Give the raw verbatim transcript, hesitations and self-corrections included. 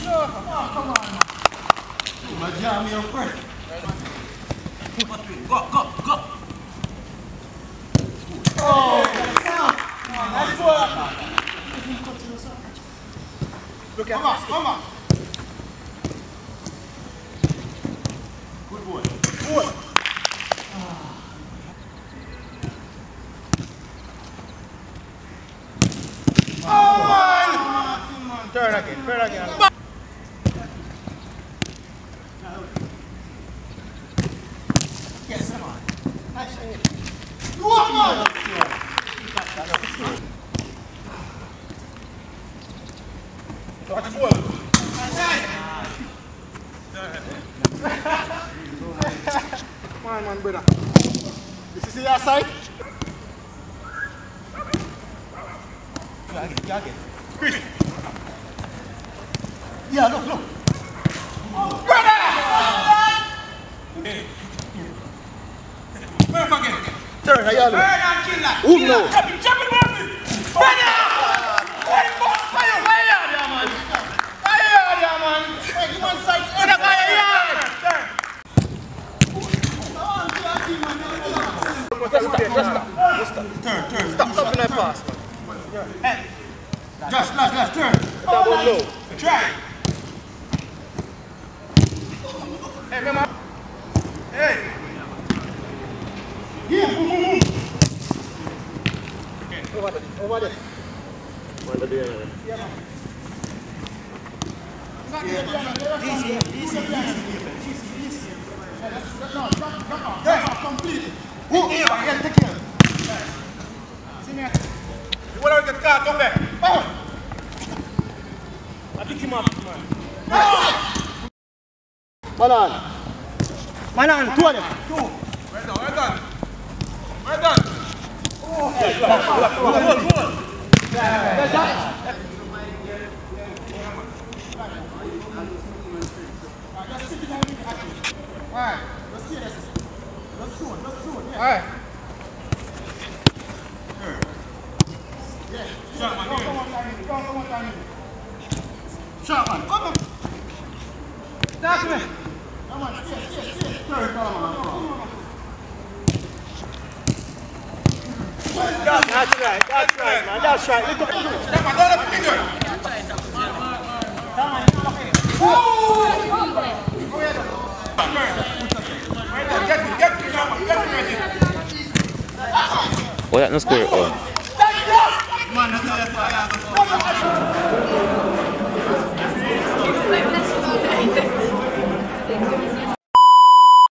come on, man. My jam, your friend. Go, go, go. Oh, nice ball. Look at come on, come on. Good boy. Good. Oh, man. Turn again, turn again. Yes, come on. Nice. Come on. Watch the ball. Come on, man, brother. This is your side. Jog it, jog it. Chris. Yeah, look, look. Oh, brother! Hey. Where fucking? Turn, how y'all doing? Turn and kill that. Who no? Jump it, jump it, Murphy! Brother! Fire, fire, fire, yeah, man. Fire, yeah, man. Hey, you want side? Brother, fire, yeah. Turn. Just stop, just stop. Just stop. Turn, turn. Stop, stop in that pass. Hey. Just, just, just, turn. That one low. Try. Hey, come on. Hey. Yeah, boom, boom, boom. Okay. Over there, over there. Over there. Yeah, man. Easy, easy, easy. No, drop, drop off, drop off completely. Who? Here, I can take care. See me. You want to get the car, come back. Oh. I pick him up, man. Oh. Man on. Man on, two of them. Two. Well done, well done. Well done. Oh, hey, go on, go on, go on, go on. Yeah, yeah. Alright, let's see this. Let's do it, let's do it. Yeah. Alright. Yeah. Shot man, come on, come on, come on, come on. Shot man, come on. That's me. Come on, stay, stay, stay. Third, come on, come on. That's right, that's right, man. That's right. Come on, don't let me do it. Come on, come on. Oh! What happened to score? Oh.